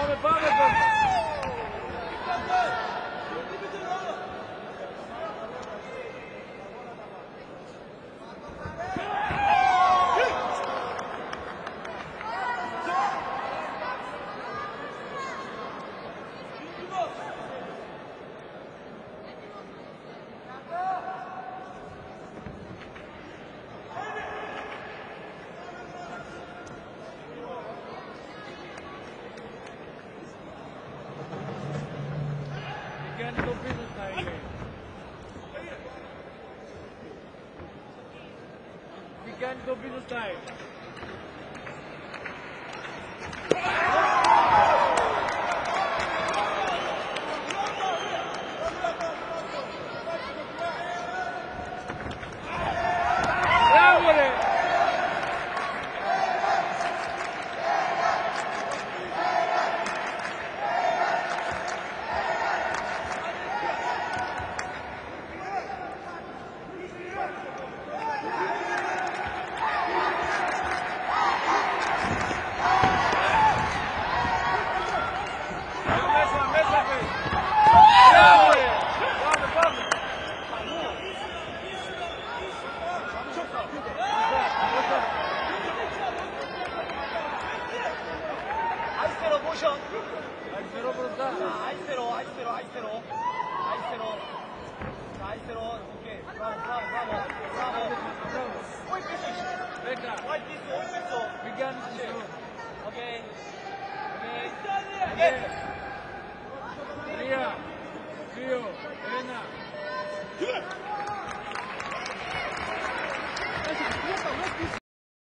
πάμε τώρα. Κάνει το πίσω style. Τι κάνει το πίσω style. Μπράβο ρε. Αριστερό μπροστά. Αριστερό. Οκ. Μπράβο. Όχι πίσω. 10. Όχι πίσω. Μην κάνεις αριστερό. Οκ. 3, 2, 1.